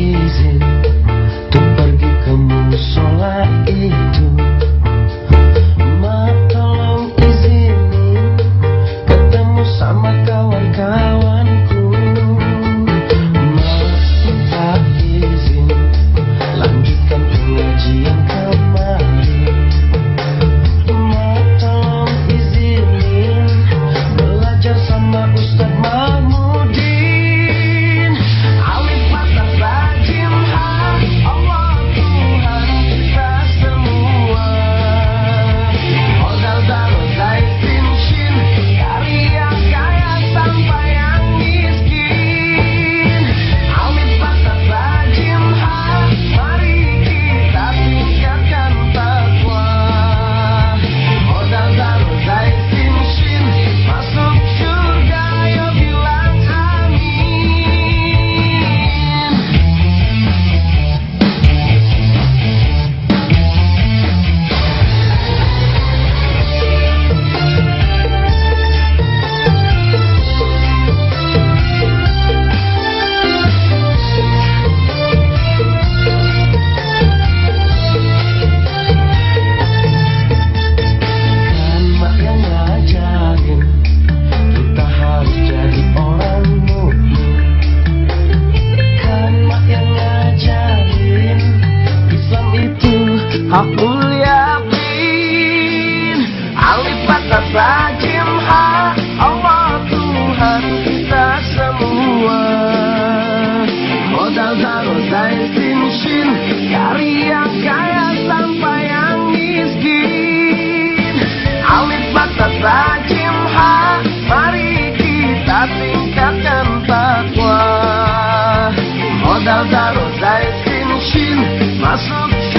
izin untuk pergi ke musola itu. Ma tolong izinin ketemu sama kawan-kawanku. Ma minta izin lanjutkan pengajian kemarin. Ma tolong izinin belajar sama Ustadz Mahmudin. Alif Batas Rajim Ha, Allah Tuhan kita semua. Odal Daro Zai Sin Shin, dari yang kaya sampai yang miskin. Alif Batas Rajim Ha, mari kita tingkatkan takwa. Odal Daro Zai Sin Shin, masuk surga ayo bilang amin. Kan mak yang ngajarin kita harus jadi orang mukmin. Kan mak yang ngajarin Islam itu hakul yakin. Alif Batas Rajim Ha, Allah Tuhan kita semua. Modal Daro Zai Sin Shin, dari yang kaya sampai yang miskin. Alif Batas Rajim Ha, mari kita tingkatkan takwa. Modal Daro Zai Sin Shin, masuk